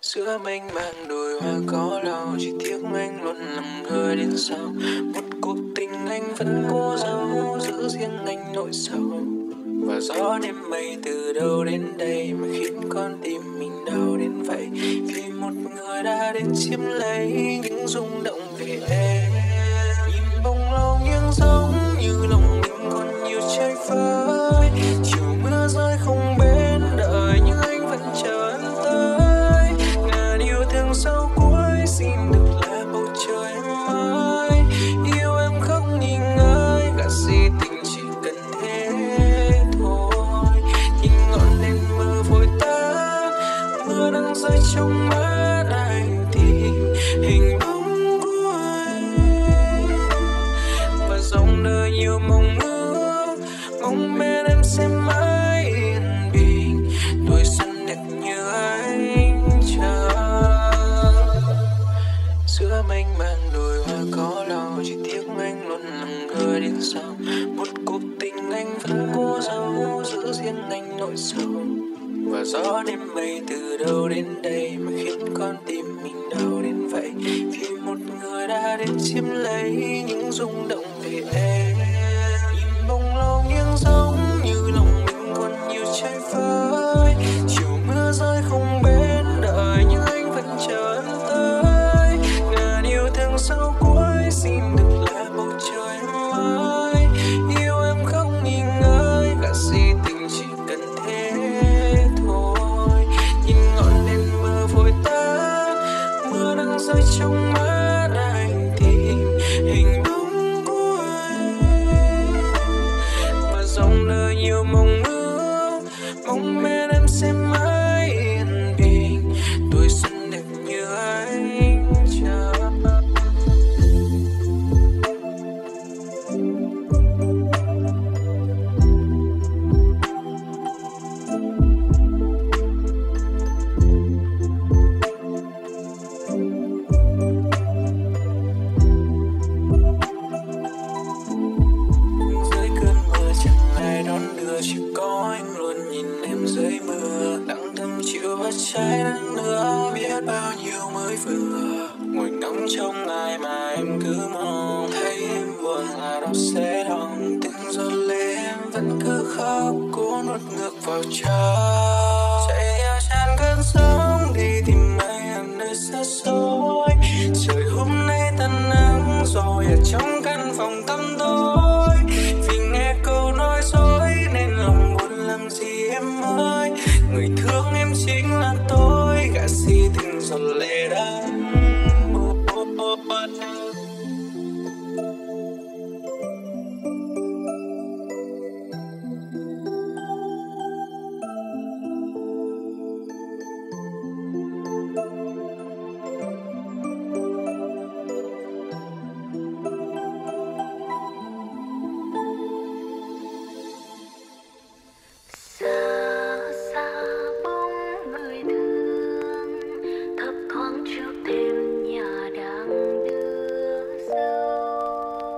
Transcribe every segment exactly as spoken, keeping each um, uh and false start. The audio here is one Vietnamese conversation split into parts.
Giữa mênh mang đồi hoa có lâu, chỉ tiếc anh luôn lặng người đến sau. Một cuộc tình anh vẫn cố giấu, giữ riêng anh nỗi sầu. Và gió đêm mây từ đâu đến đây mà khiến con tim mình đau đến vậy. Vì một người đã đến chiếm lấy những rung động về em. Nhìn bóng lâu nghiêng giống như lòng mình còn nhiều chơi vơi. Chiều mưa rơi không bên đợi nhưng anh vẫn chờ anh tới. Ngàn yêu thương sau cuối xin được là bầu trời mai. Yêu em không nghi ngờ, gạt gì tình chỉ cần thế thôi. Nhìn ngọn đèn mờ vội tắt, mưa đang rơi trong mắt anh tìm hình bóng của anh. Và dòng đời nhiều mong ước, mong bên em sẽ mãi yên bình. Tuổi xuân đẹp như anh chờ. Giữa mênh mang đồi hoa có lâu, chỉ tiếc anh luôn lặng người đến sau. Một cuộc tình anh vẫn cố giấu, giữ riêng anh nỗi sầu. Và gió đêm mây từ đâu đến đây mà khiến con tim mình đau đến vậy. Vì một người đã đến chiếm lấy những rung động về em. Nhìn bóng lâu nghiêng giống như lòng mình còn nhiều chơi vơi. Chiều mưa rơi không bên đợi nhưng anh vẫn chờ anh tới. Ngàn yêu thương sau cuối xin được là bầu trời mai. Yêu em không nghi ngờ, gạt gì tình chỉ cần thế thôi. Nhìn ngọn đèn mờ vội tắt, mưa đang rơi trong mắt anh tìm hình bóng của anh. Và dòng đời nhiều mong ước, mong bên em sẽ mãi yên bình. Tuổi xuân đẹp như anh chờ. Dưới cơn mưa chẳng ai đón đưa, chỉ có anh luôn nhìn em dưới mưa. Đắng thầm chịu vắt trái nắng nữa, biết bao nhiêu mới vừa. Ngồi ngóng trông ai mà em cứ mong, thấy em buồn là đó sẽ đong. Từng giọt lệ em vẫn cứ khóc, cố nuốt ngược vào trong. Chạy theo tràn cơn sóng đi tìm anh ở nơi xa xôi. Trời hôm nay tan nắng rồi ở trong căn phòng tăm tối. Vì nghe câu nói dối nên lòng buồn làm gì em ơi. Người thương em chính là tôi, gạt gì từng giọt lệ đắng buồn. Xa xa bóng người thương, thấp thoáng trước thềm nhà đang đưa dâu.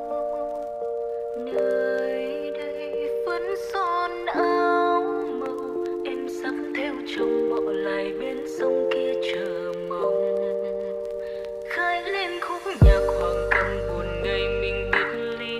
Nơi đây vẫn son áo màu, em sắp theo chồng bỏ lại bên sông kia chờ mong. Khai lên khúc nhạc hoàng cầm buồn ngày mình biệt ly.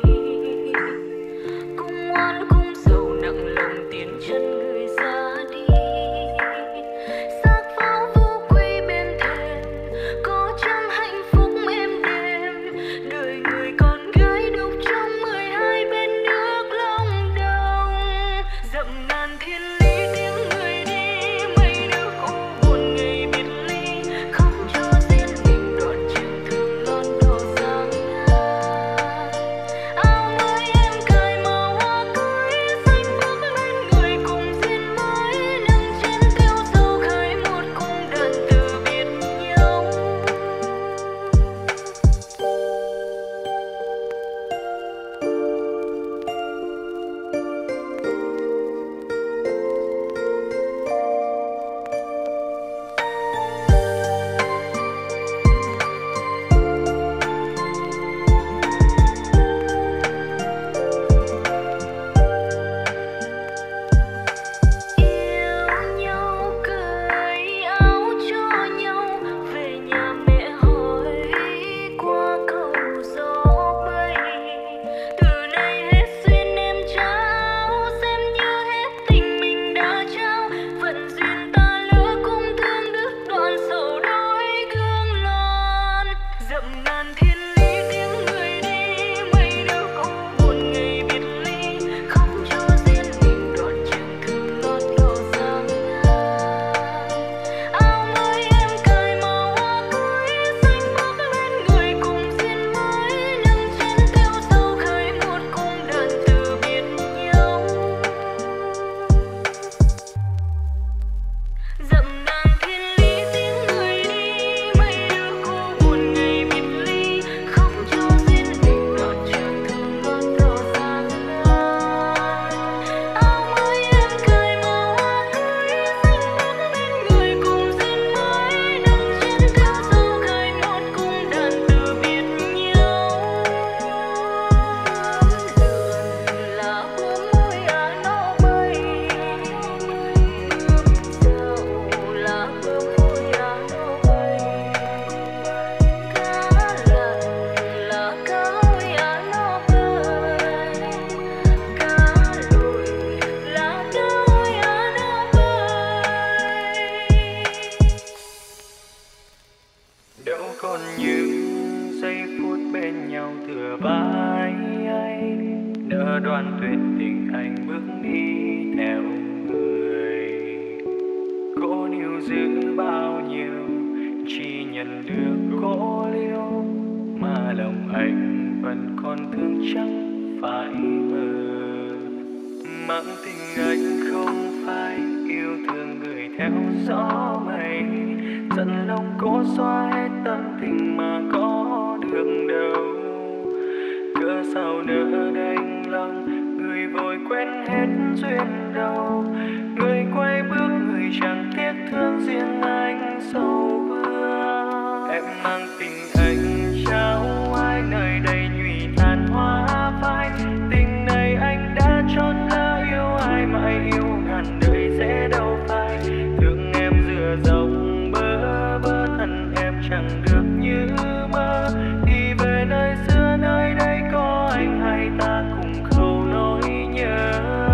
Cung oan cung sầu nặng lòng tiến chân người ra đi. Xác pháo vô quy bên thềm, có chăng hạnh phúc êm đềm. Đời người con gái đục trong mười hai bên nước Long Đồng. Dặm ngàn thiên lý tiếng người đi, mây nước u buồn ngày còn những giây phút bên nhau thừa vai anh, nỡ đoán tuyệt tình anh bước đi theo người. Cố níu giữ bao nhiêu chỉ nhận được cố liêu, mà lòng anh vẫn còn thương chẳng phải mơ. Mang tình anh không phải yêu thương người theo gió mây, dần lòng cố xóa hết tâm tình mà có được đâu. Cớ sao nỡ đành lòng người vội quên hết duyên đâu, người quay bước người chẳng tiếc thương riêng anh sầu vương. Em mang tình anh trao ai nơi đây nhụy tàn hoa phai, tình này anh đã chọn lỡ yêu ai mãi yêu ngàn đời sẽ đâu phai. Thương em dừa dòng bơ vơ thân em chẳng được như mơ, thì về nơi xưa nơi đây có anh hay ta cùng khâu nỗi nhớ.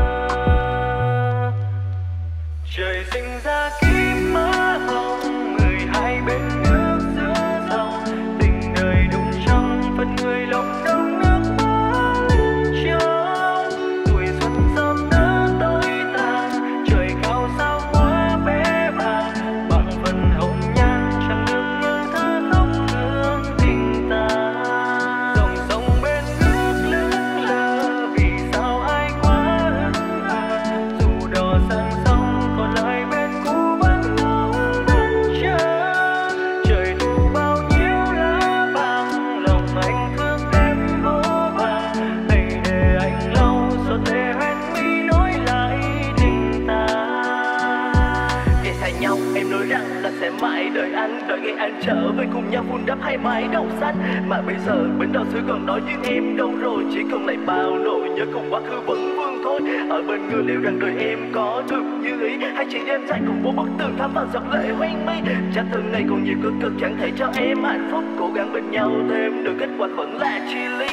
Trời sinh ra kiếp mơ hồng, người hai bên nước giữa dòng, tình đời đụng trong phần người lòng đông nước mắt lên trông. Tuổi xuân sớm nỡ tối tàn, trời cao sao quá bé bàng, bằng phần hồng nhan chẳng được như thơ khóc thương tình ta. Dòng sông bên nước lững lờ, vì sao ai quá hững hờ, dù đò sang sông còn lại bên cũ vẫn ngóng đợi chờ. Trời thu bao nhiêu lá vàng, lòng anh thương em vô vàng, hãy để anh lau giọt lệ hoen mi nối lại tình ta. Khi xa nhau em nói rằng là sẽ mãi đợi anh, đợi ngày anh trở về cùng nhau vun đắp hai mái đầu xanh. Mà bây giờ bến đò xưa còn đó nhưng em đâu rồi, chỉ còn lại bao nỗi nhớ cùng quá khứ vẫn vương thôi. Ở bên người liệu rằng đời em có được như ý, hay chỉ đêm dài cùng vô bức tường thắm vào giọt lệ hoen mi. Chắc từng ngày còn nhiều cực cực chẳng thể cho em hạnh phúc, cố gắng bên nhau thêm được kết quả vẫn là chia ly.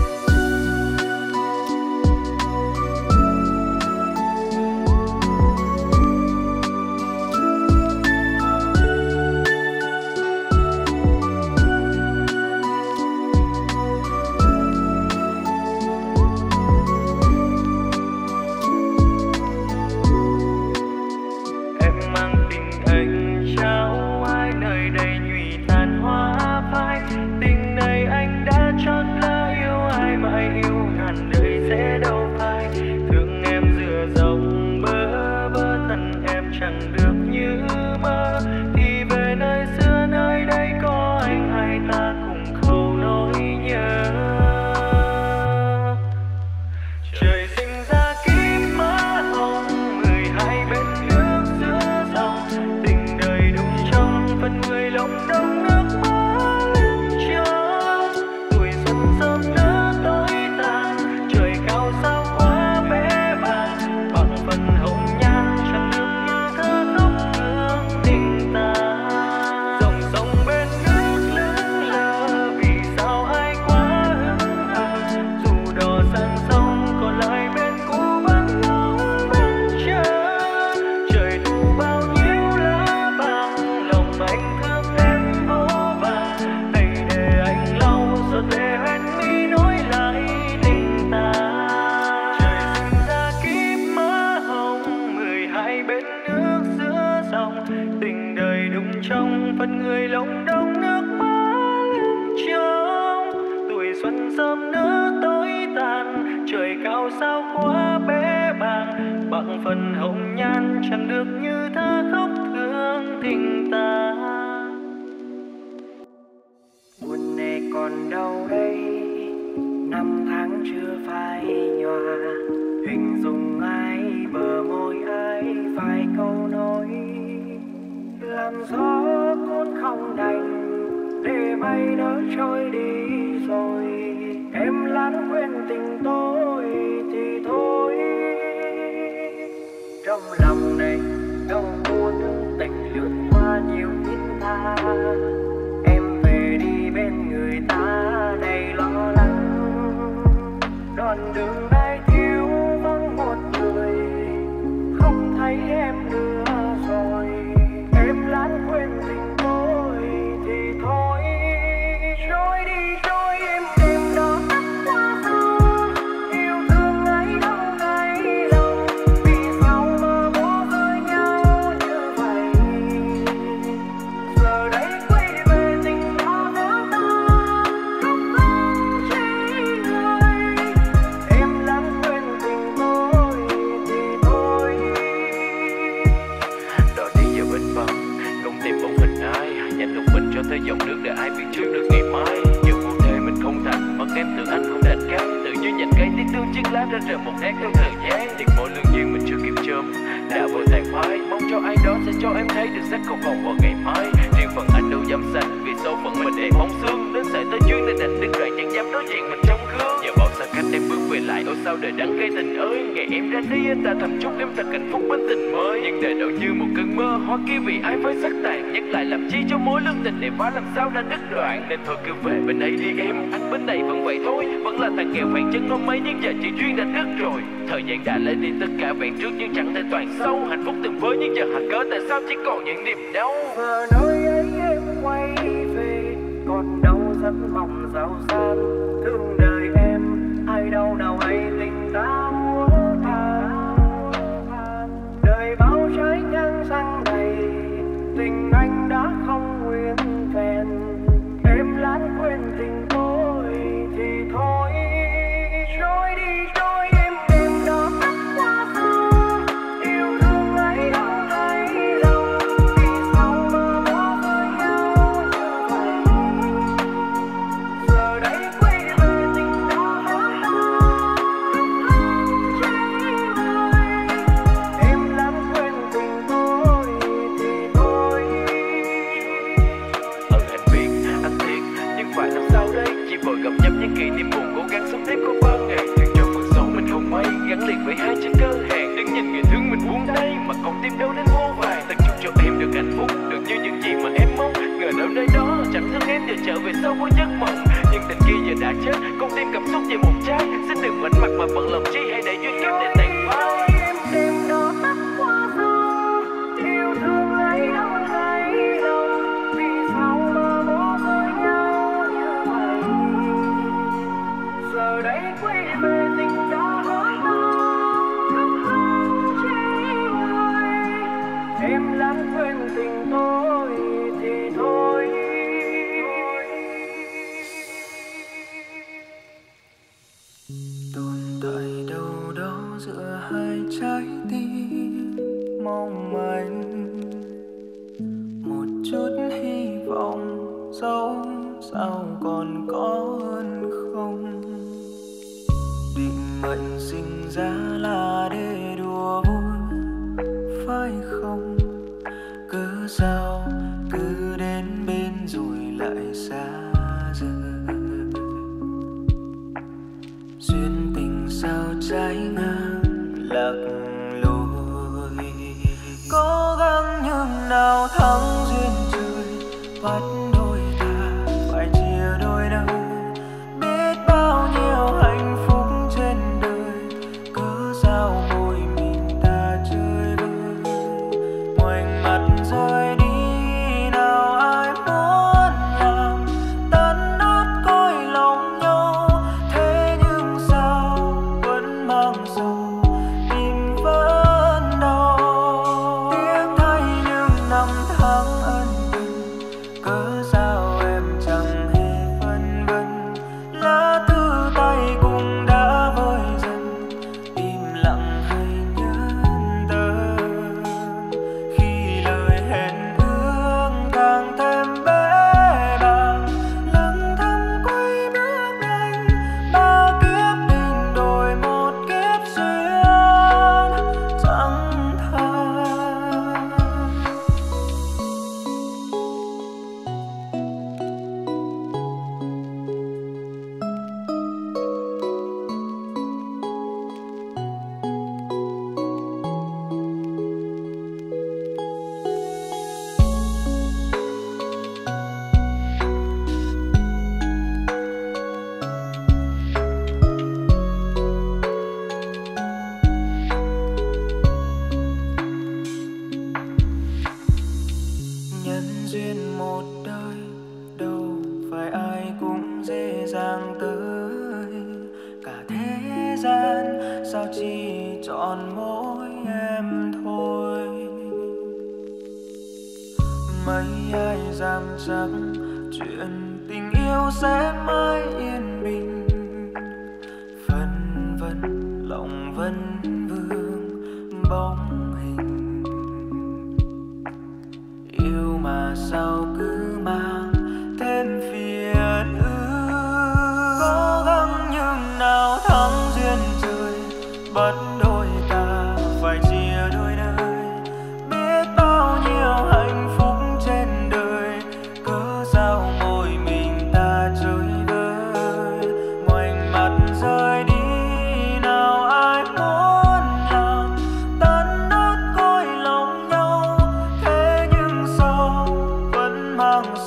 Em mang tình anh trao ai nơi đây nhụy tàn hoa phai, tình này anh đã chọn lỡ yêu ai mãi yêu ngàn đời sẽ đâu phai. Thương em dừa dòng bơ vơ thân em chẳng được như mơ, thì về nơi xưa nơi đây có anh hay ta cùng khâu nỗi nhớ. Trời sinh ra kiếp mơ hồng, người hai bên nước giữa dòng, tình đời đụng trong phần người lòng đông nước mắt lên trông. Tuổi xuân sớm nỡ tối tàn, trời cao sao quá bé bàng, bằng phần hồng nhan chẳng được như thơ khóc thương tình ta. Dòng sông bên nước lững lờ, vì sao ai quá hững hờ, dù đò sang sông còn lại bên cũ vẫn ngóng bên chờ. Trời thu bao nhiêu lá vàng, lòng anh thương em vô vàng, hãy để anh lau giọt lệ hoen mi nối lại tình ta. Trời sinh ra kiếp mơ hồng, người hai bên nước giữa dòng, tình đời đụng trong phần người lòng đông nước mắt lên trông. Tuổi xuân sớm nỡ tối tàn, trời cao sao quá bé bàng, bằng phần hồng nhan chẳng được như thơ khóc thương tình ta. Buồn này còn đâu đây, năm tháng chưa phai nhòa, hình dung ai bờ môi ai vài câu nói, làm gió cuốn không đành để mây nỡ trôi đi rồi. Em lãng quên tình tôi thì thôi, trong lòng này đâu muốn tình lướt qua nhiều thiên tha. Em về đi bên người ta đầy lo lắng, đoạn đường ai thiếu vắng một người, không thấy em nữa rồi. Em lãng quên tình tôi thì thôi, dành một mình cho tới dòng nước để ai biết trước được ngày mai. Dù cụ thể mình không thành, mà em tưởng anh không đành cát. Tự như nhành cây tiếc thương chiếc lá ra rời một nét theo thời gian. Tiếc mỗi lương duyên mình chưa kịp chớm đã vội tàn phai. Mong cho ai đó sẽ cho em thấy được sắc không còn vào ngày mai. Riêng phần anh đâu dám xanh, vì sâu phận mình em bóng xương. Đến sợi tới duyên nên đành đứng đợi chẳng dám đối diện mình trong gương. Nhờ bao xa cách em bước về lại, ôi sao đời đắng cay tình ơi. Ngày em ra đi anh ta thầm chúc em thật hạnh phúc bên tình mới. Nhưng đời đâu như một cơn mơ, hoa kia vì ai phải sắc tàn. Nhắc lại làm chi cho mối lương tình để phá làm sao đã đứt đoạn. Nên thôi cứ về bên ấy đi em, anh bên này vẫn vậy thôi. Vẫn là thằng nghèo phèn chân hôm mấy nhưng giờ chỉ duyên đã đứt rồi. Thời gian đã lấy đi tất cả vẹn trước nhưng chẳng thể toàn sâu. Hạnh phúc từng với nhưng giờ hạt cớ tại sao chỉ còn những niềm đau. Và nơi ấy em quay về, còn đâu rất mong giàu sang. Thương đời em, ai đâu nào hay tình ta mua than. Đời bao trái ngang răng đầy, tình anh đã không nguyên vẹn. Em lãng quên tình tôi thì thôi. Trôi đi trôi em đêm đó tắt qua sông. Yêu thương ấy đâu thấy đâu, vì sao mơ mơ với nhau như vậy. Giờ đây quay về tình đã hết đâu, không trái lời. Em lãng quên tình tôi thì thôi. Ừ anh biết, anh thiệt, nhưng phải làm sao đây. Chỉ vội gặp nhầm những kỷ niệm buồn, cố gắng sống tiếp có bao ngày. Thuyền trong cuộc sống mình không may, gắn liền với hai chữ cơ hẹn. Đứng nhìn người thương mình buông tay, mà còn tìm đâu đến vô vàng. Từng chúc cho em được hạnh phúc, được như những gì mà em mong. Ngờ đâu nơi đó, chẳng thương em giờ trở về sau với giấc mộng. Nhưng tình kia giờ đã chết, con tim cảm xúc về một trái. Xin đừng ngoảnh mặt mà bận lòng chi, hãy để duyên kiếp để tàn phai. Em đêm đó tắt qua sông. Yêu thương ấy đâu thấy đâu, vì sao mơ mơ với nhau như vậy. Giờ đây quay về tình đã hết đâu, không chỉ người. Em lãng quên tình tôi thì thôi. Tồn tại đâu đó giữa hai trái tim mong manh, một chút hy vọng dẫu sao còn có hơn không. Định mệnh sinh ra là để đùa vui phải không, cứ sao cứ đến bên rồi lại xa rời. Duyên tình sao trái ngang lạc lối, cố gắng nhưng nào thắng duyên trời bắt đôi ta phải chia đôi nơi. Biết bao nhiêu hạnh phúc trên đời, cớ sao môi mình ta chơi vơi. Ngoảnh mặt rời đi nào ai muốn làm tan nát cõi lòng nhau. Thế nhưng sao vẫn mang sầu tim vẫn đau. Tiếc thay nhưng năm tháng ân tình, cớ sao em chẳng hề phân vân. Lá thư tay cũng đã vơi dần, im lặng hay nhẫn tâm. Khi lời hẹn ước càng thêm bế bàng, lặng thầm quay bước nhanh. Ba kiếp tình đổi một kiếp duyên chẳng than. Nhân duyên một đời đâu phải ai cũng dễ dàng tới. Cả thế gian sao chỉ chọn mỗi em thôi. Mấy ai dám chắc chuyện tình yêu sẽ mãi yên bình. Phân vân lòng vẫn vương bóng hình, yêu mà sao cứ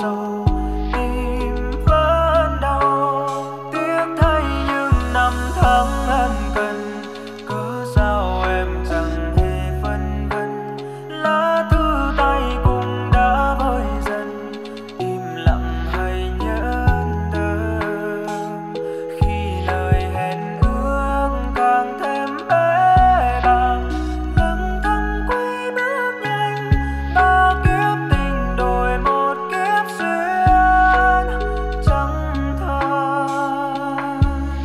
sầu tim vẫn đau. Tiếc thay những năm tháng ân cần, cớ sao em chẳng hề phân vân. Lá thư tay cũng đã vơi dần, im lặng hay nhẫn tâm. Khi lời hẹn ước càng thêm bế bàng, lưng thầm quay bước nhanh. Ba kiếp tình đổi một kiếp duyên chẳng than.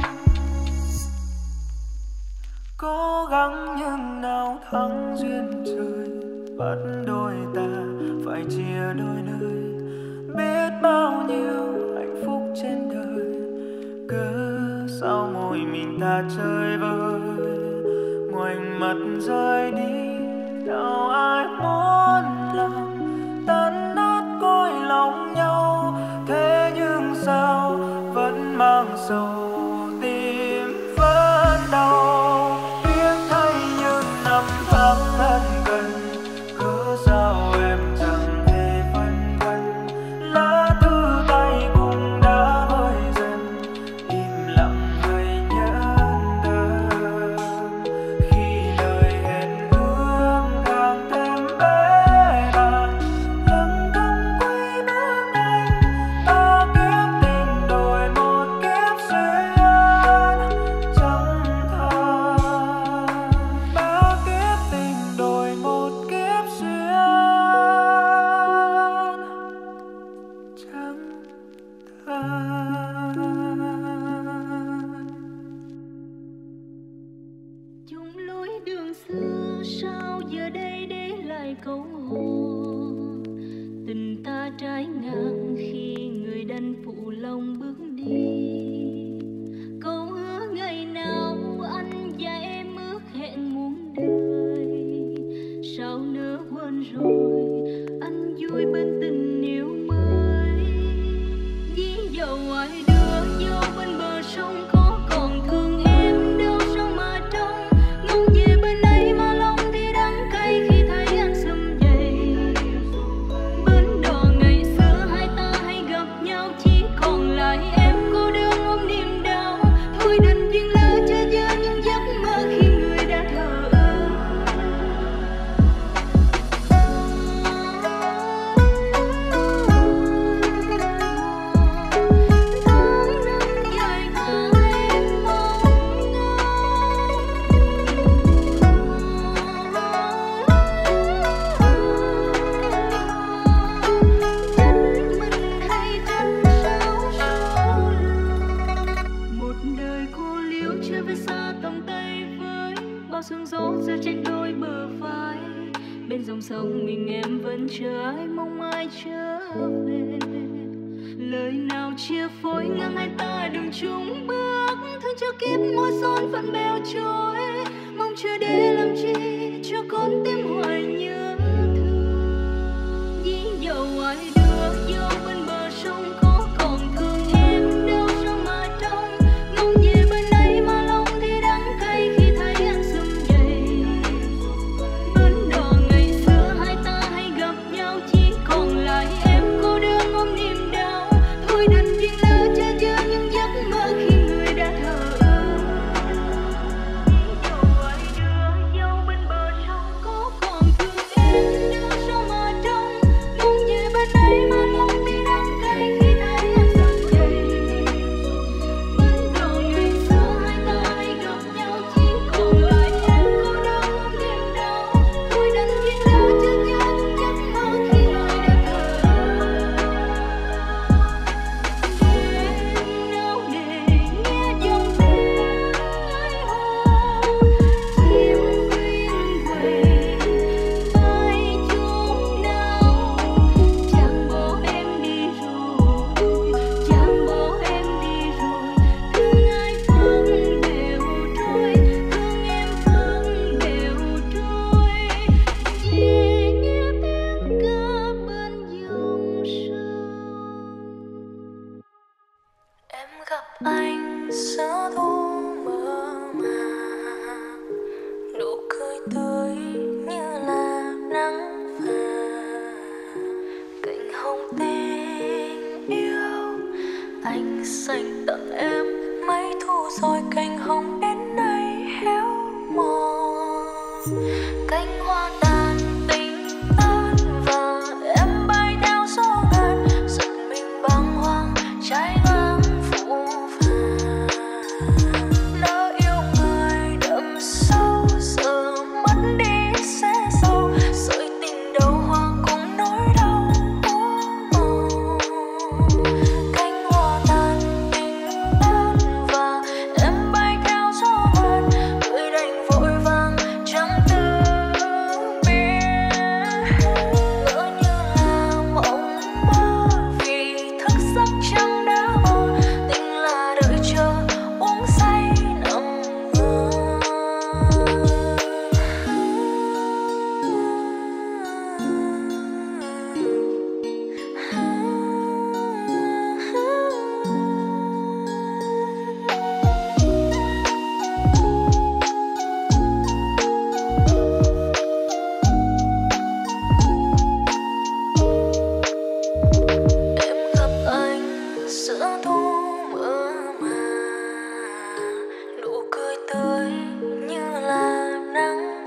Cố gắng nhưng nào thắng duyên trời, bắt đôi ta phải chia đôi nơi. Biết bao nhiêu hạnh phúc trên đời, cớ sao môi mình ta chơi vơi. Ngoảnh mặt rời đi, đâu ai muốn lòng tan nát cõi lòng nhau. Thế nhưng sao vẫn mang sầu tim vẫn đau. Tiếc thay những năm tháng ân cần, cớ sao em chẳng hề phân vân. Lá thư tay cũng đã vơi dần, im lặng hay nhẫn tâm. Khi lời hẹn ước càng thêm bế bàng, lưng thầm quay bước nhanh. Ba kiếp tình đổi một kiếp duyên chẳng than. Ba kiếp tình đổi một kiếp duyên chẳng than. chung lối đường xưa sao giờ đây để lại câu hò. Tình ta trái ngang khi người đành phụ lòng bước đi. Câu hứa ngày nào anh và em ước hẹn muôn đời, sao nỡ quên rồi anh vui bên tình yêu mới. Ví dầu ai đưa vô bên bờ sông có còn thương em đâu sao mà trông. Ngóng về bên ấy mà lòng thì đắng cay khi thấy anh sum vầy. Bến đò ngày xưa hai ta hay gặp nhau, chỉ còn lại em cô đơn ôm niềm đau. Thôi đành duyên lỡ cho dơ những giấc mơ khi người đã thờ ơ. Tháng năm dài tháng em mong trách mình hay trách sao số lầm. Một đời cô liễu chưa biết xa tầm tay với bao sương gió giữa trách đôi bờ vai. Bên dòng sông mình em vẫn chờ ai mong ai trở về. Lời nào chia phối ngang hai ta đường chung bước, thương cho kiếp môi son vẫn bèo trôi. Mong chờ để làm chi cho con tim hoài nhớ thương. Ví dầu ai đưa vô bên bờ sông có còn thương em đâu sao mà trông. Ngóng về bên ấy mà lòng thì đắng cay khi thấy anh sum vầy. Bến đò ngày xưa hai ta hay gặp nhau, chỉ còn lại em cô đơn ôm niềm đau. Thôi đành duyên lỡ cho dơ những giấc mơ khi người đã thờ ơ. Ví dầu ai đưa vô bên bờ sông có còn anh dành tặng em mấy thu rồi cành hồng đến nay héo mòn. Cánh hoa tàn tình tan và em bay theo gió ngàn, giật mình bàng hoàng trái ngang phủ vàng. Đã yêu người đậm sâu giờ mất đi sẽ sâu, sợi tình đầu hoa cũng nỗi đau úa màu. Cánh hoa tàn tình tan và em bay theo gió ngàn, người đành vội vàng chẳng từ biết. Ngỡ như là mộng mơ vì thức giấc chẳng đã mơ, tình là đợi chờ uống say nằm mơ. Em gặp anh giữa thu mơ màng, nụ cười tươi như là nắng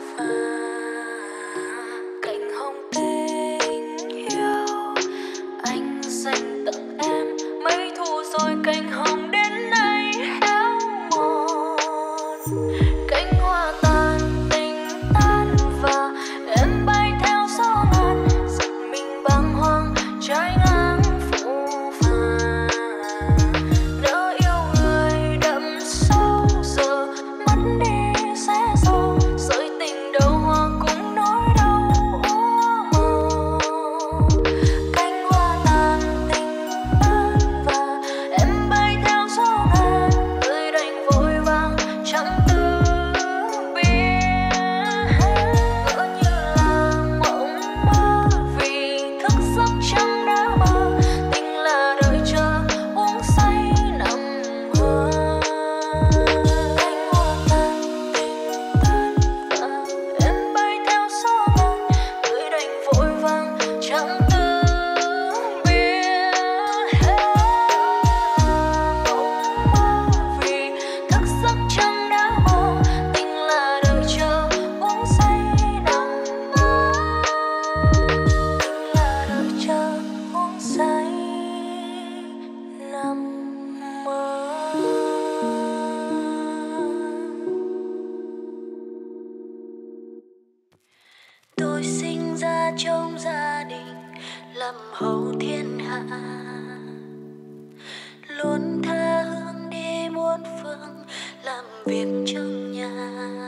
vàng. Cành hồng tình yêu anh dành tặng em mấy thu rồi cành hồng đến nay héo mòn. Cánh hoa tàn tình tan và em bay theo gió ngàn, giật mình bàng hoàng trái ngang phủ vàng. Đã yêu người đậm sâu giờ mất đi sẽ sâu, sợi tình đầu hoa cũng nỗi đau úa màu. Cánh hoa tàn tình tan và em bay theo gió ngàn, người đành vội vàng chẳng từ biết. Ngỡ như là mộng mơ vì thức giấc chẳng đã mơ, tình là đợi chờ uống say nằm mơ. Cánh hoa tàn tình tan và em bay theo gió ngàn, người đành vội vàng chẳng từ biết. Mộng mơ vì thức giấc chẳng đã mơ, tình là đợi chờ uống say nằm mơ. Tình là đợi chờ uống say nằm mơ. Tôi sinh ra trong gia đình làm hậu thiên hạ, luôn tha hương đi muôn phương làm việc trong nhà.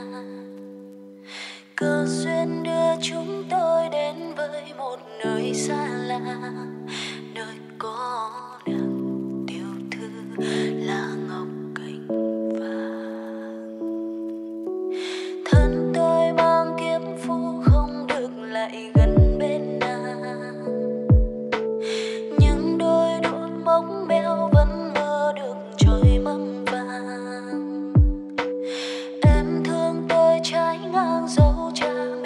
Cơ duyên đưa chúng tôi đến với một nơi xa lạ, nơi có được tiểu thư là ngọc cành vàng. Thân tôi mang kiếp phu không được lại gần bên nàng, nhưng đôi đũa móng meo vẫn mơ được trôi măng vàng. Em thương tôi trái ngang dấu cha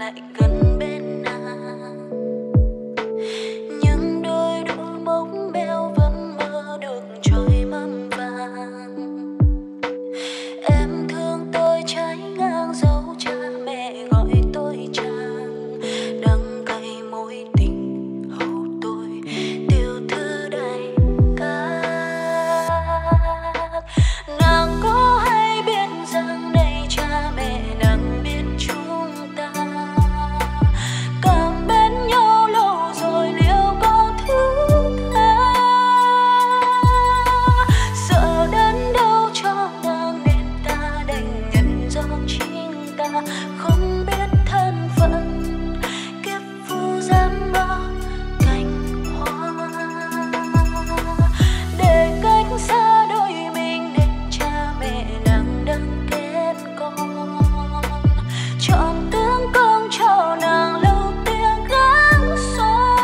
lại gần bên nàng. Nhưng đôi đũa bóng beo vẫn mơ được trôi mâm vàng. Em thương tôi trái ngang dấu cha mẹ gọi tôi chàng, đắng cay mối tình hầu tôi tiểu thư đại ca. Nàng có hay biết rằng này cha mẹ nàng biết chúng ta cảm bên nhau lâu rồi liệu có thứ tha. Sợ đến đâu cho nàng nên ta đành nhận do chính ta không biết thân phận, kiếp phu dám ngỡ cành hoa. Để cách xa đôi mình nên cha mẹ nàng đang kết con, chọn tướng công cho nàng lâu tiếng gắng son.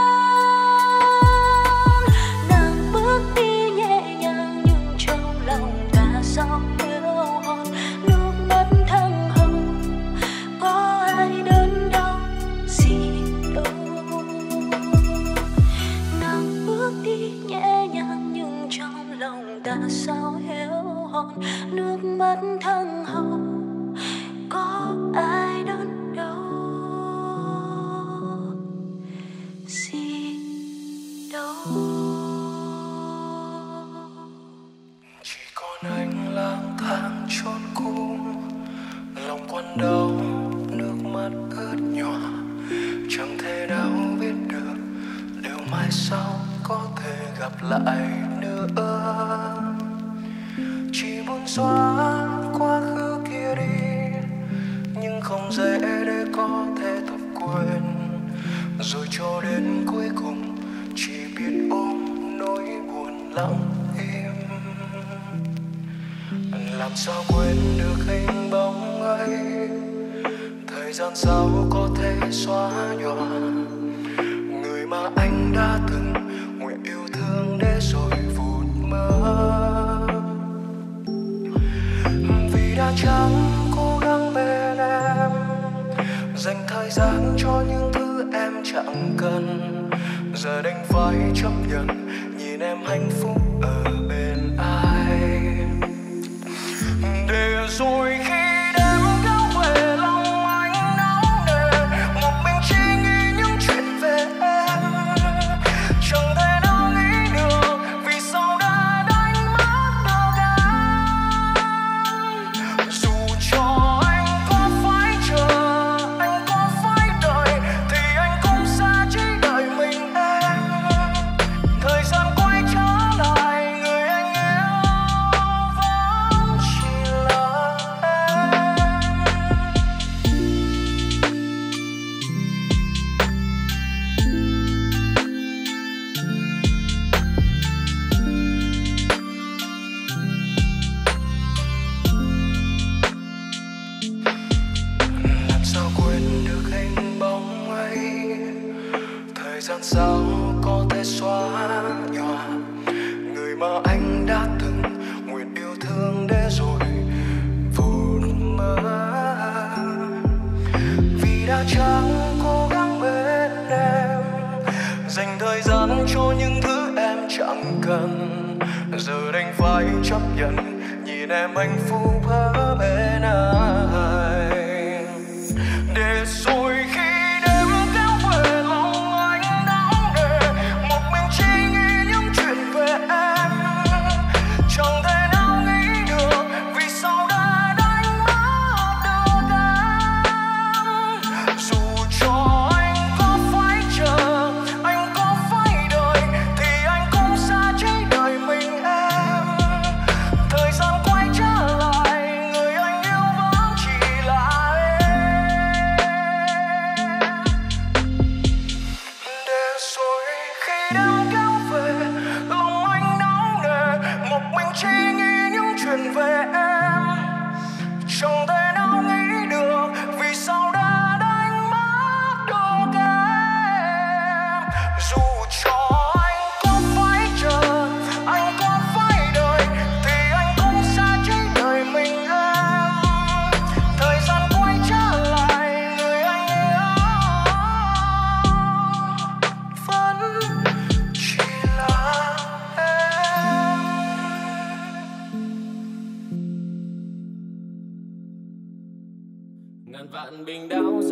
Nàng bước đi nhẹ nhàng nhưng trong lòng ta sao hiếu hon, nước mắt thăng hồng có ai đớn đau gì đâu. Nàng bước đi nhẹ nhàng nhưng trong lòng ta sao hiếu hon, nước mắt thăng hồng có ai đớn đau gì đâu. Chỉ còn anh lang thang chốn cũ, lòng quặn đau nước mắt ướt nhòa, chẳng thể nào biết được liệu mai sau có thể gặp lại nữa. Chỉ muốn xóa quá khứ kia đi nhưng không dễ để có thể thuật quên, rồi cho đến cuối cùng chỉ biết ôm nỗi buồn lặng im. Làm sao quên được hình bóng ấy, thời gian sao có thể xóa nhòa người mà anh đã từng nguyện yêu thương để rồi vụt mơ. Vì đã chẳng cố gắng bên em, dành thời gian cho những thứ em chẳng cần, giờ đành phải chấp nhận nhìn em hạnh phúc ở bên ai. Để rồi khi đêm kéo về lòng anh nóng nề, một mình chỉ nghĩ những chuyện về em, chẳng thể nào nghĩ được vì sao đã đánh mất được em. Dù cho anh có phải chờ, anh có phải đợi, thì anh cũng sẽ chỉ đợi mình em. Thời gian quay trở lại, người anh yêu vẫn chỉ là em. Làm sao quên được hình bóng ấy, thời gian sao có thể xóa nhòa người mà anh đã từng nguyện yêu thương để rồi vụt mơ. Vì đã chẳng cố gắng bên em, dành thời gian cho những thứ em chẳng cần, giờ đành phải chấp nhận nhìn em hạnh phúc ở bên anh. Để rồi khi đêm kéo về lòng anh nóng nề, một mình chỉ nghĩ những chuyện về em, chẳng thể nào nghĩ được vì sao đã đánh mất được em. Dù cho anh có phải chờ, anh có phải đợi, thì anh cũng sẽ chỉ đợi mình em. Thời gian quay trở lại, người anh yêu vẫn chỉ là em.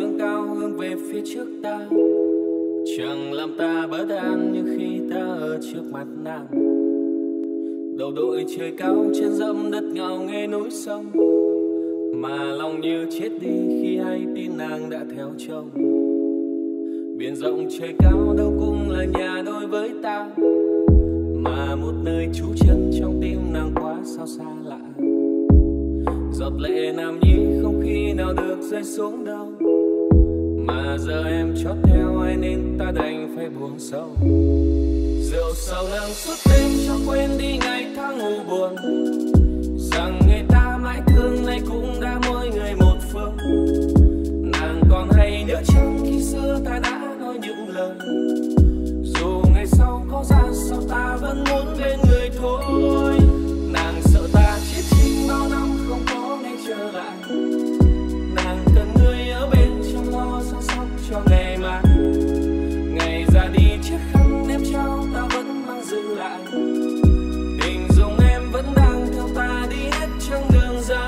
dâng cao hướng về phía trước ta, chẳng làm ta bất an như khi ta ở trước mặt nàng. Đầu đội trời cao trên dẫm đất ngạo nghe núi sông, mà lòng như chết đi khi hay tin nàng đã theo chồng. Biển rộng trời cao đâu cũng là nhà đôi với ta, mà một nơi trú chân trong tim nàng quá sao xa lạ. Giọt lệ nam nhi không khi nào được rơi xuống đâu, mà giờ em chót theo ai nên ta đành phải buông sâu. Rượu sầu nâng suốt đêm cho quên đi ngày tháng u buồn, rằng người ta mãi thương nay cũng đã mỗi người một phương. Nàng còn hay nhớ chăng khi xưa ta đã nói những lời, dù ngày sau có ra sao ta vẫn muốn bên người thôi. Nàng sợ ta chết chinh bao năm không có ngày trở lại, nàng cần người ở bên trong lo săn sóc cho ngày mai. Ngày ra đi chiếc khăn em trao ta vẫn mang giữ lại, tình dung em vẫn đang theo ta đi hết chặng đường dài.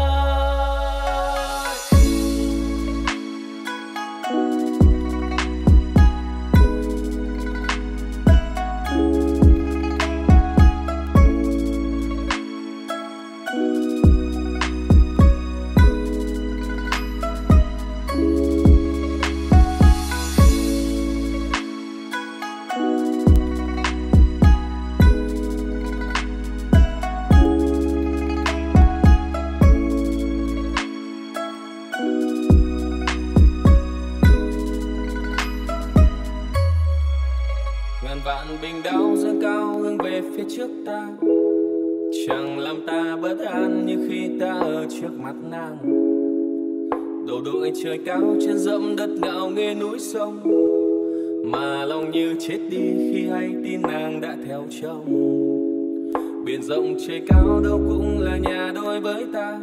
Vạn bình đao dâng cao hướng về phía trước ta, chẳng làm ta bất an như khi ta ở trước mặt nàng. Đầu đội trời cao trên dẫm đất ngạo nghê núi sông, mà lòng như chết đi khi hay tin nàng đã theo chồng. Biển rộng trời cao đâu cũng là nhà đôi với ta,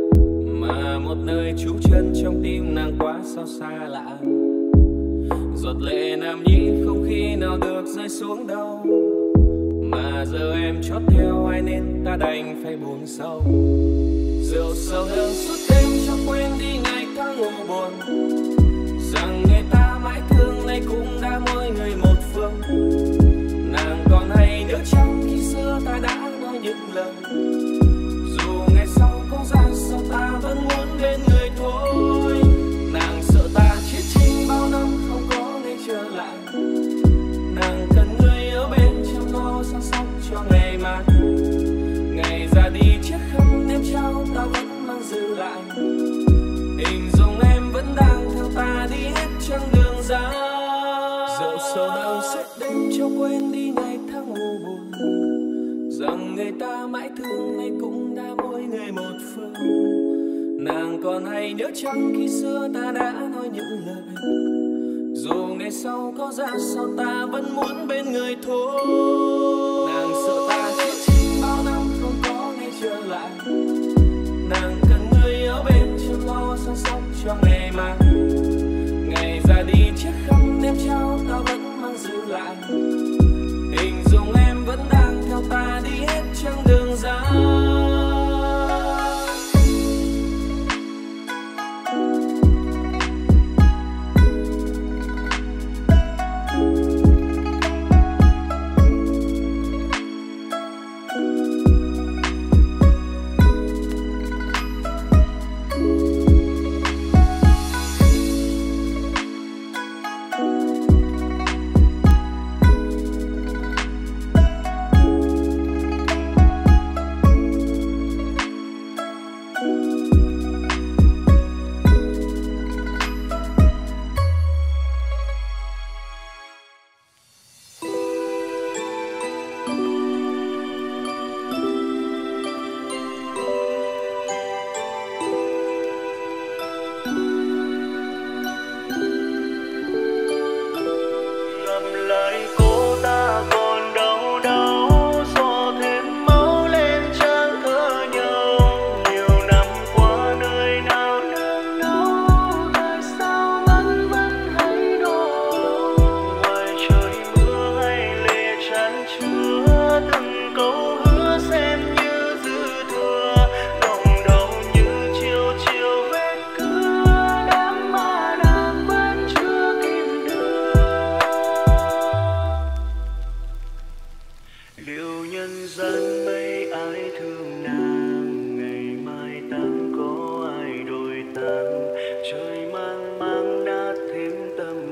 mà một nơi trú chân trong tim nàng quá sao xa lạ. Giọt lệ nam nhi không khi nào được rơi xuống đâu, mà giờ em chót theo ai nên ta đành phải buông sâu. Rượu sầu nâng suốt đêm cho quên đi ngày tháng u buồn, rằng người ta mãi thương nay cũng đã mỗi người một phương. Nàng còn hay nhớ chăng khi xưa ta đã nói những lời, dù ngày sau có ra sao ta vẫn muốn bên người thôi. Nàng sợ ta chết chinh bao năm không có ngày trở lại, nàng cần người ở bên trong lo săn sóc cho ngày mai. Ngày ra đi chiếc khăn em trao ta vẫn mang giữ lại, hình dung em vẫn đang theo ta đi hết chặng đường dài. Rượu sầu nâng suốt đêm cho quên đi ngày tháng u buồn, rằng người ta mãi thương nay cũng đã mỗi người một phương. Nàng còn hay nhớ chăng khi xưa ta đã nói những lời, dù ngày sau có ra sao ta vẫn muốn bên người thôi. Nàng sợ ta chết chinh bao năm không có ngày trở lại, nàng cần người ở bên trong lo săn sóc cho ngày mai. Ngày ra đi chiếc khăn em trao ta vẫn mang giữ lại, hình dung em vẫn đang theo ta đi hết chặng đường dài.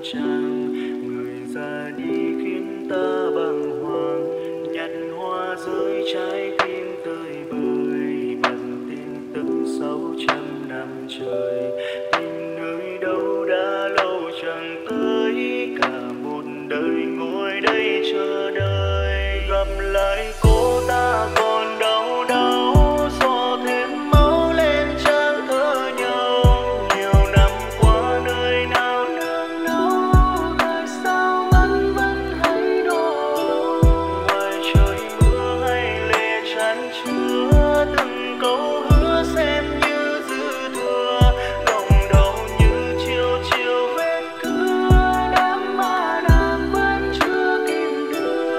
trang. Người ra đi khiến ta bàng hoàng, nhặt hoa rơi trái tim tơi bời, bận tin tức sáu trăm năm trời. Tìm nơi đâu đã lâu chẳng tới, cả một đời ngồi đây chờ đợi. Gặp lại cô ta còn đau đau, so thêm máu lên trang thơ nhau. Nhiều năm qua nơi nào nương náu, tại sao mắt vẫn hay đổ. Ngoài trời mưa hay lệ chan chứa, từng câu hứa xem như dư thừa. Lòng đau như chiều chiều vết cưa, đám mà nàng vẫn chưa kìm được.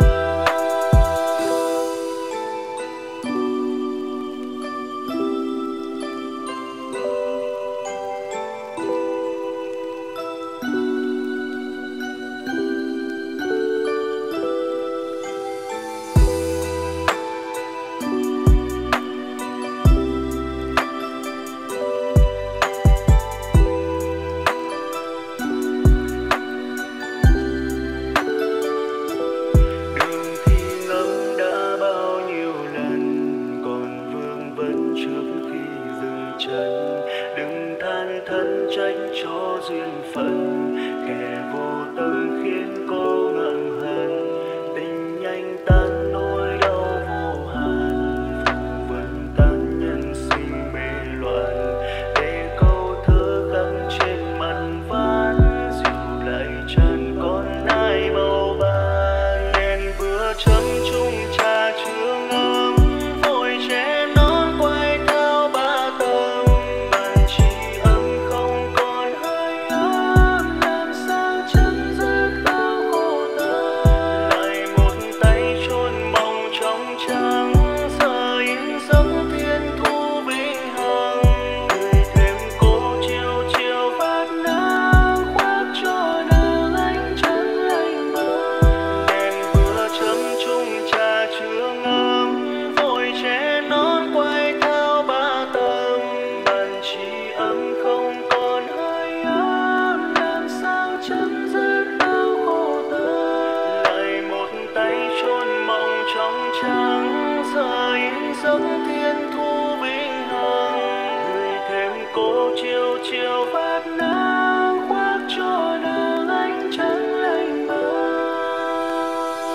Đường thì ngẫm đã bao nhiêu lần, còn vương vấn trước khi dừng chân. Đừng than thân trách cho duyên phận, kẻ vô tâm khiến cô ngậm hận. Tình nhanh tan nỗi đau vô hạn, phù vân tan nhân sinh mê loạn. Để câu thơ khắc trên mặt ván, dịu lại tràn con ai màu ban. Đèn vừa chấm chung trà chưa ngấm, vội che nón quay theo ba tầng. Bàn chỉ ấm không còn hơi ấm, làm sao chấm dứt đau khổ tận. Lại một tay chôn mong trong trắng, giờ in dấu thiên thu vĩnh hằng. Người thêm cô chiều chiều phát nắng, khoác cho nàng ánh trắng lạnh băng. Đèn vừa chấm chung trà chưa ngấm, vội che nón quay theo ba tầng. Bàn chỉ ấm không còn hơi ấm, làm sao chấm dứt đau khổ tận. Lại một tay chôn mong trong trắng, giờ in dấu thiên thu vĩnh hằng. Người thêm cô chiều chiều phát nắng, khoác cho nàng ánh trắng lạnh băng.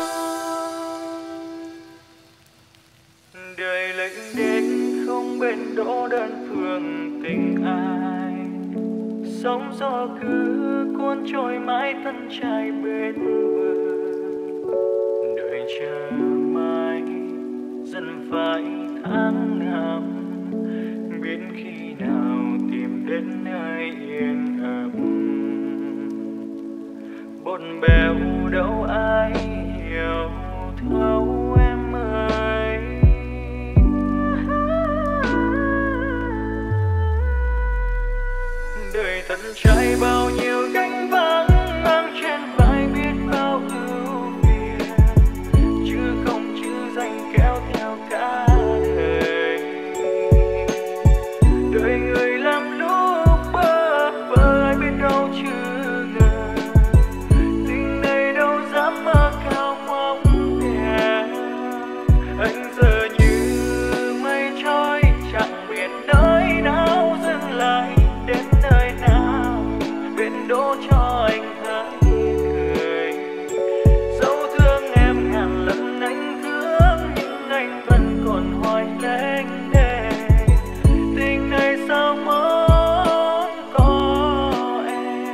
Đời lệnh đến không bên đỗ đơn phương tình ai, sóng gió cứ cuốn trôi mãi thân trai bên bờ. Đợi chờ mãi dần phải tháng năm, biết khi nào tìm đến nơi yên ấm. Bộn bèo đâu ai hiểu thấu em ơi. Đời thân trai bao nhiêu gánh vác, mang trên vai biết bao ưu phiền, chứ không chữ danh kéo theo cả đời. Đời người làm lúc bơ vơ, ai biết đâu chưa ngờ, tình này đâu dám mơ cao mong đẹp. Anh giờ như mây trôi chẳng biết nơi nào dừng lại, đến nơi nào bên đỗ cho anh thấy cười. Dẫu thương em ngàn lần anh thương, nhưng anh vẫn còn hoài lênh đênh. Tình này sao muốn có em.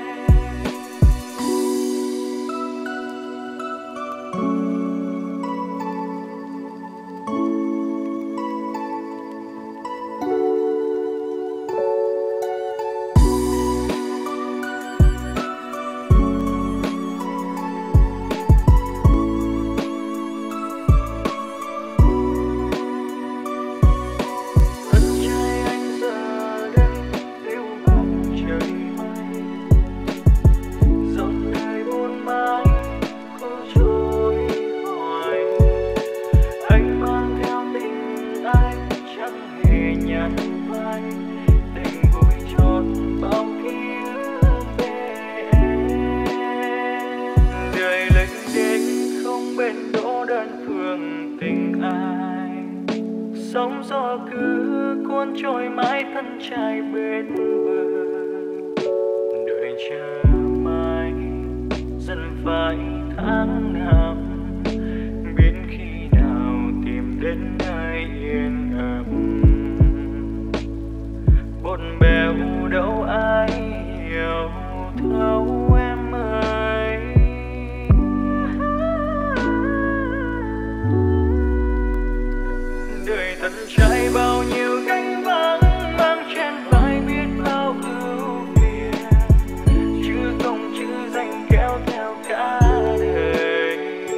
em trai bên bờ, đợi chờ mãi dần phải tháng năm, biết khi nào tìm đến nơi yên ấm. Một bèo đâu ai hiểu thấu em ơi. Đời thật trai bao nhiêu cánh vắng, mang trên vai biết bao ưu phiền, chữ công chữ danh kéo theo cả đời.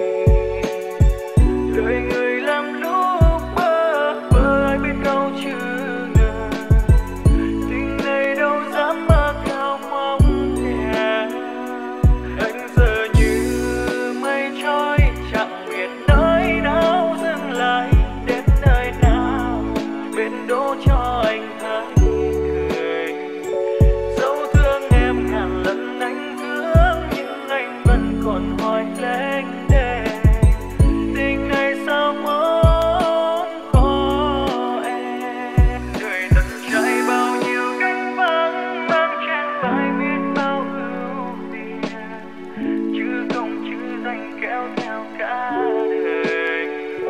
Đời người làm lúc bơ vơ, ai biết câu chữ ngờ, tình này đâu dám mơ cao mong thèm. Anh giờ như mây trôi chẳng biết nơi nào dừng lại, đến nơi nào bên đỗ cho anh thấy cười. Dẫu thương em ngàn lần anh thương, nhưng anh vẫn còn hoài lênh đênh, tình này sao muốn có em. Đời thật trai bao nhiêu cánh vắng, mang trên vai biết bao ưu phiền, chữ công chữ danh kéo theo cả đời.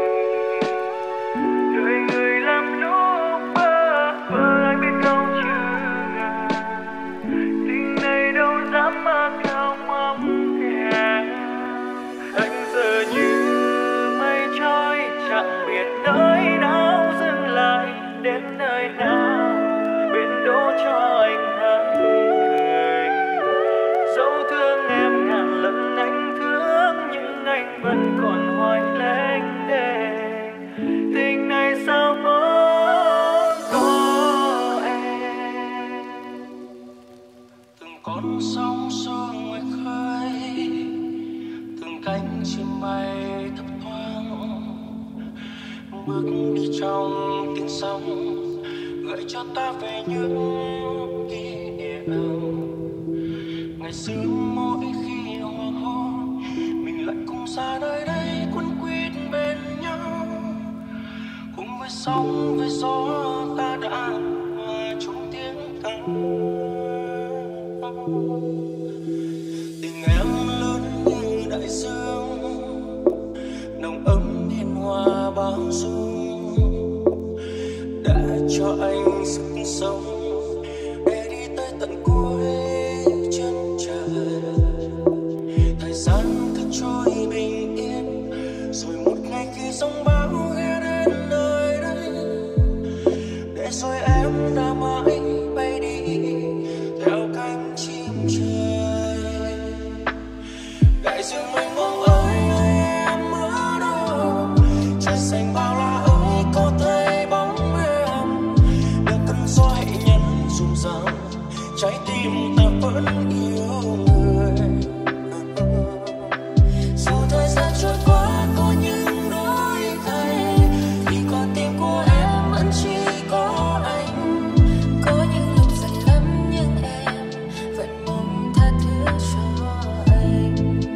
Đời người làm lúc bơ vơ, ai biết câu chữ ngờ, tình này đâu dám mơ cao mong thèm. Anh giờ như mây trôi chẳng biết nơi nào dừng lại, đến nơi nào bên đỗ cho anh thấy cười. Dẫu thương em ngàn lần anh thương, nhưng anh vẫn còn hoài lênh đênh, tình này sao muốn có em. Từng con sóng xô ngoài khơi, từng cánh chim bay thấp thoáng, bước đi trong tiếng sóng gợi cho ta về những kỷ niệm. Ngày xưa mỗi khi hoàng hôn, mình lại cùng xa nơi đây quấn quýt bên nhau, cùng với sóng với gió ta đã hòa chung tiếng ca. Tình em lớn như đại dương, nồng ấm hiền hòa bao dung, đã cho anh sức sống để đi tới tận cuối chân trời. Thời gian cứ trôi bình yên, rồi một ngày khi sóng bão ghé đến nơi đây, để rồi em đã mãi bay đi theo cánh chim trời. Đại dương mênh mông ơi, em ở đâu? Trời xanh bao la ơi, có thấy bóng em? Đừng cơn gió hãy nhấn rung răng, trái tim ta vẫn yêu người. Dù thời gian trôi qua có những đổi thay, thì con tim của em vẫn chỉ có anh. Có những lúc giận lắm nhưng em vẫn mong tha thứ cho anh.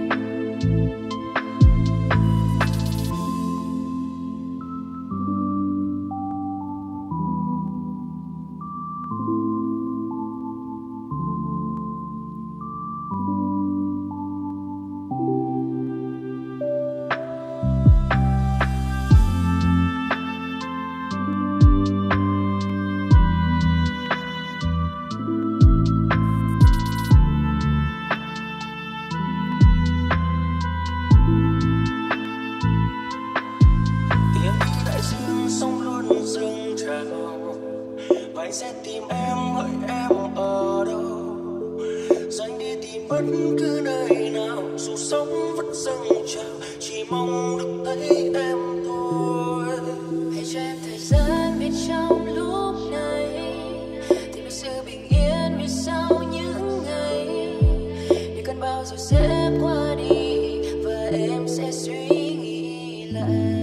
Tiếng đại dương sóng luôn dâng trào, và anh sẽ tìm em, hỏi em ở đâu, rồi anh đi tìm bất cứ nơi nào, dù sóng vẫn dâng trào, chỉ mong được thấy em thôi. Hãy cho em thời gian biết trong lúc này tìm được sự bình yên phía sau những ngày, để cơn bão rồi sẽ qua đi và em sẽ suy nghĩ lại.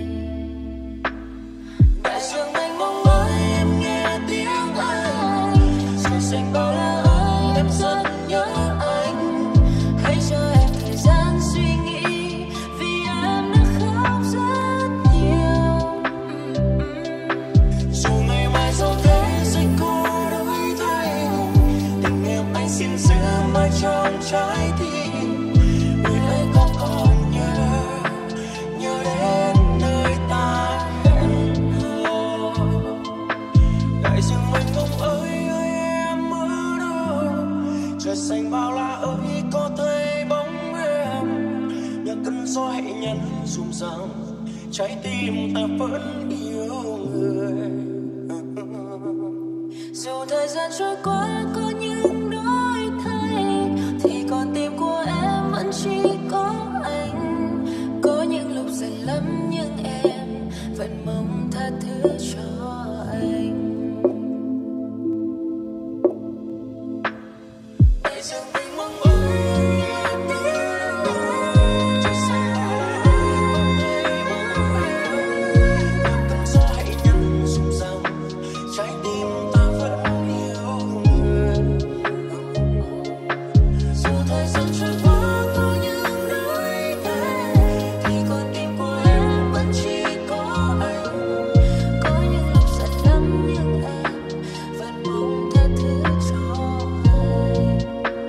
Đại dương mênh mông ơi, em nghe tiếng anh, trời xanh bao la ơi, em rất nhớ anh. Hãy cho em thời gian suy nghĩ, vì em đã khóc rất nhiều. Dù ngày mai dẫu thế sẽ cố trái tim. Người ơi có còn nhớ, nhớ đến nơi ta hẹn hò. Đại dương mênh mông ơi ơi em ở đâu? Trời xanh bao la ơi có thấy bóng em? Nhờ cơn gió hãy nhắn dùm rằng trái tim ta vẫn yêu người. Dù thời gian trôi qua có những đổi thay, thì con tim của em vẫn chỉ có anh. Có những lúc giận lắm nhưng em vẫn mong tha thứ cho anh. Đại dương mênh mông ơi em biết đâu, trời xanh bao la ơi có thấy bóng em. Nhờ cơn gió hãy nhắn dùm rằng trái tim ta vẫn yêu người. Dù thời gian trôi qua có những đổi thay, thì con tim của em vẫn chỉ có anh. Có những lúc giận lắm nhưng em vẫn mong tha thứ cho anh.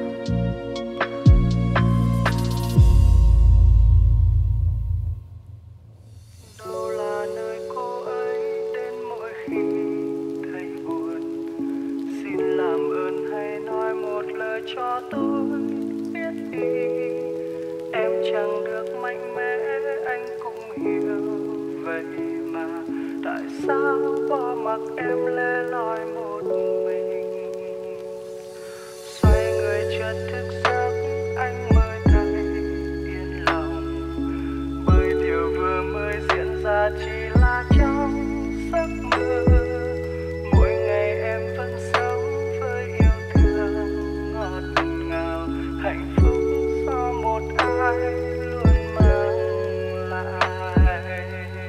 Đâu là nơi cô ấy đến mỗi khi thấy buồn? Xin làm ơn hãy nói một lời cho tôi biết đi. Em chẳng được mạnh mẽ anh cũng hiểu, vậy mà tại sao bỏ mặc em lẻ loi một mình? Xoay người chợt thức giấc anh mới thấy yên lòng, bởi điều vừa mới diễn ra chỉ là trong giấc mơ. Mỗi ngày em vẫn sống với yêu thương ngọt ngào, hạnh phúc do một ai luôn mang lại.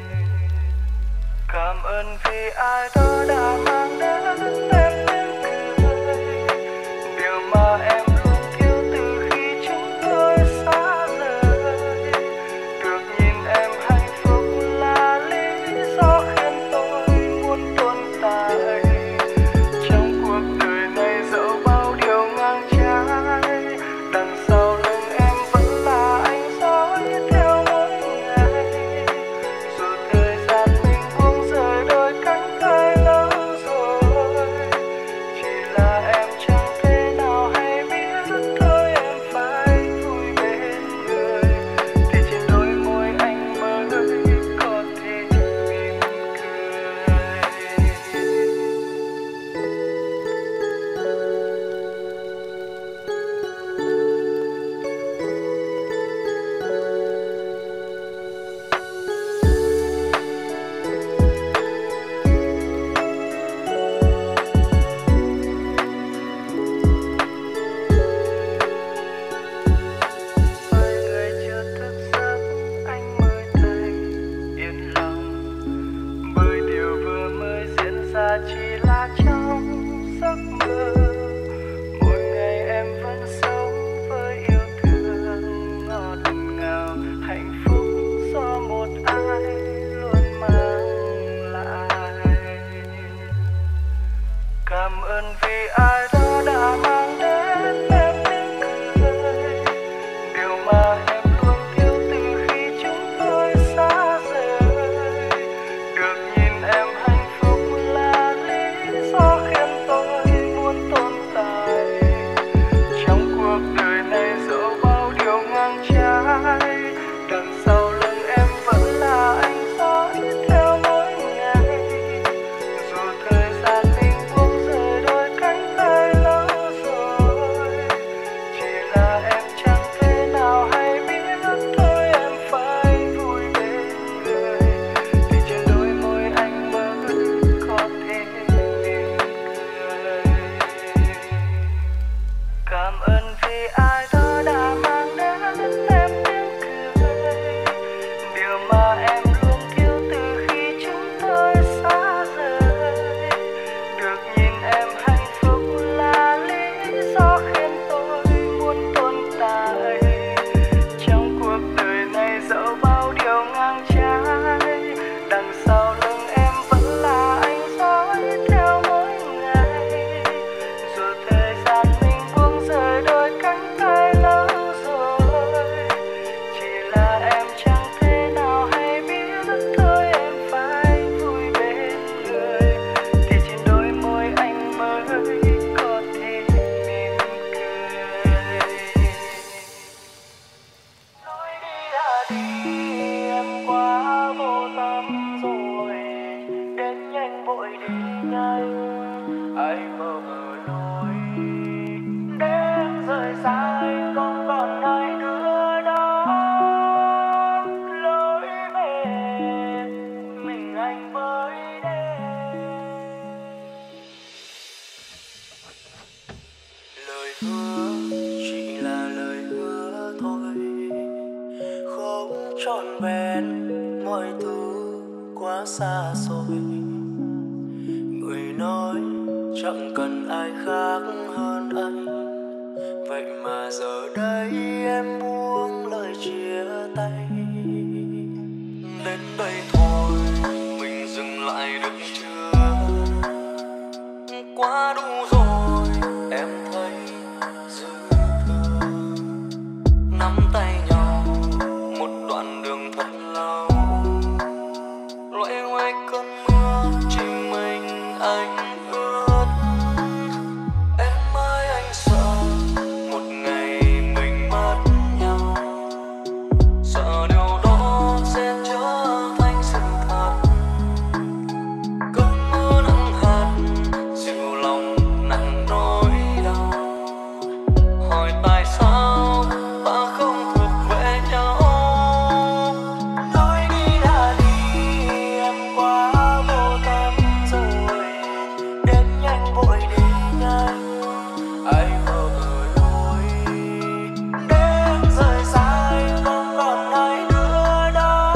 Cảm ơn vì ai đó đã mang đến em tiếng cười, điều mà em luôn thiếu từ khi chúng tôi xa rời. Được nhìn em hạnh phúc là lý do khiến tôi muốn tồn tại trong cuộc đời này, dẫu bao điều ngang trái. Đằng sau lưng em vẫn là anh dõi theo mỗi ngày. Dù thời gian mình buông rời đôi cánh tay lớn dài không còn ai nữa đó lối về mình anh với đêm. Lời hứa chỉ là lời hứa thôi, không trọn vẹn, mọi thứ quá xa xôi. Người nói chẳng cần ai khác hơn anh, vậy mà giờ đây em buông lời chia tay. Đến đây thôi mình dừng lại được chưa, quá đủ rồi em thấy dư thừa. Nắm tay nhau một đoạn đường thật lâu, loay hoay cơn mưa chỉ mình anh ướt. Em ơi anh sợ một ngày mình mất nhau, sợ điều đó sẽ trở thành sự thật. Cơn mưa nặng hạt dịu lòng nặng nỗi đau, hỏi tại sao ta không thuộc về nhau. Nói đi đã đi em quá vô tâm rồi, đến nhanh vội đi nhanh Ai mơ ở lối đến rời xa không còn ai nữa đó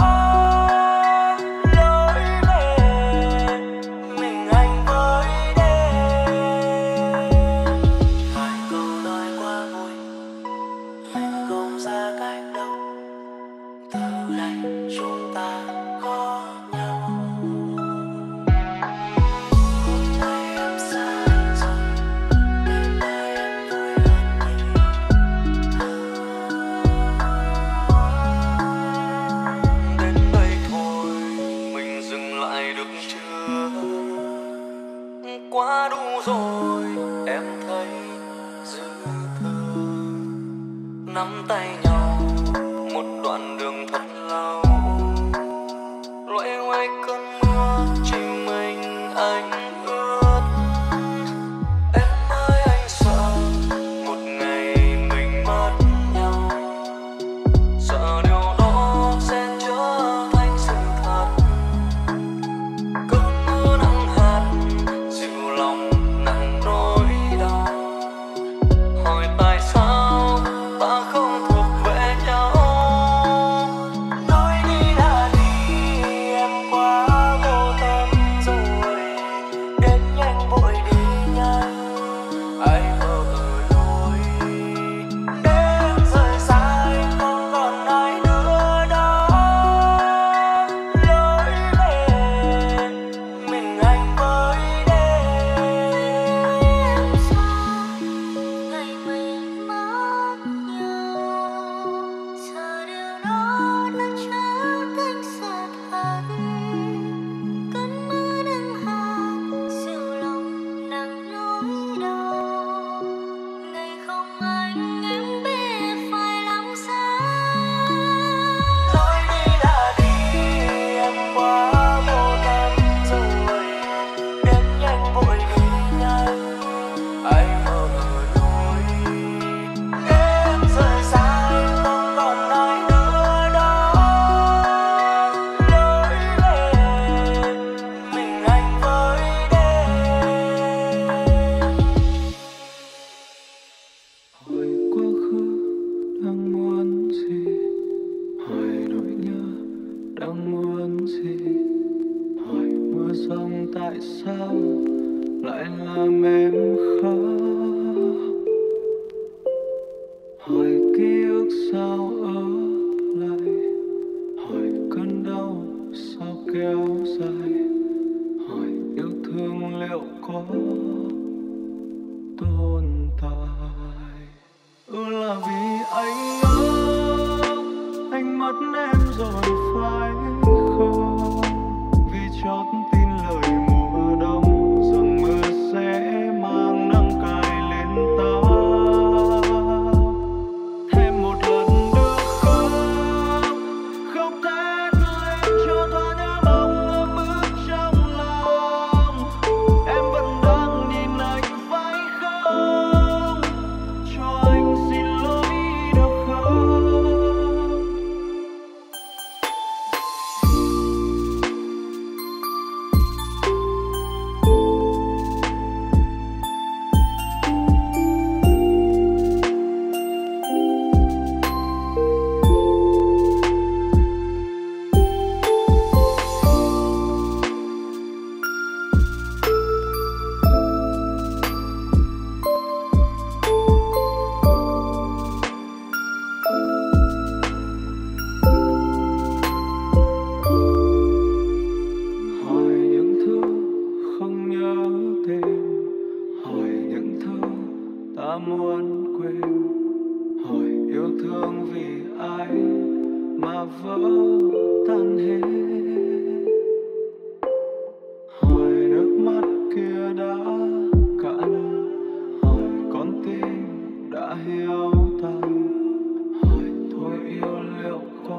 lối về mình anh với đêm. hai câu nói quá vui, mình không xa cách đâu, từ nay chúng ta có nhau. Hôm nay em xa anh rồi, đêm nay em vui hơn nhiều. Đến đây thôi mình dừng lại được chưa, quá đủ rồi em thấy dư thừa. Nắm tay nhau một đoạn đường thật lâu, loay hoay cơn mưa chỉ mình anh ướt. Em ơi anh sợ một ngày mình mất nhau, sợ điều đó sẽ trở thành sự thật. Cơn mưa nặng hạt dịu lòng nặng nỗi đau, hỏi tại sao ta không thuộc về nhau. thương vì ai mà vỡ tan hết. Hỏi nước mắt kia đã cạn, hỏi con tim đã héo tàn, hỏi thôi yêu liệu có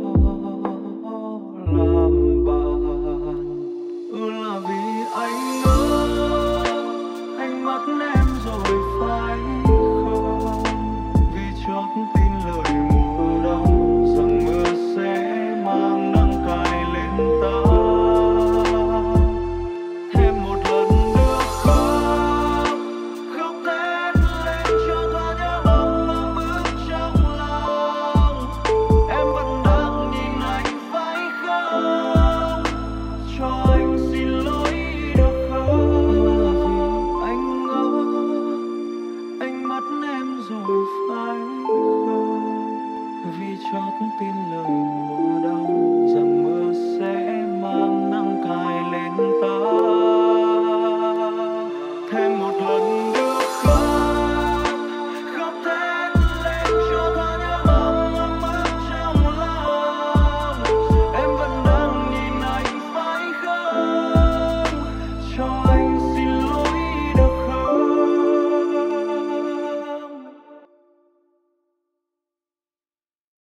làm bạn. Ừ là vì anh ngỡ anh mất em rồi phải không, vì chót tin lời mùa đông rằng mưa sẽ mang nắng cay lên ta. Thêm một lần nữa khóc, khóc thét lên cho thoa nhớ bóng ấm ức trong lòng. Em vẫn đang nhìn anh phải không, cho anh xin lỗi được không. Anh ngỡ anh mất em rồi phải không, vì chót tin lời mùa đông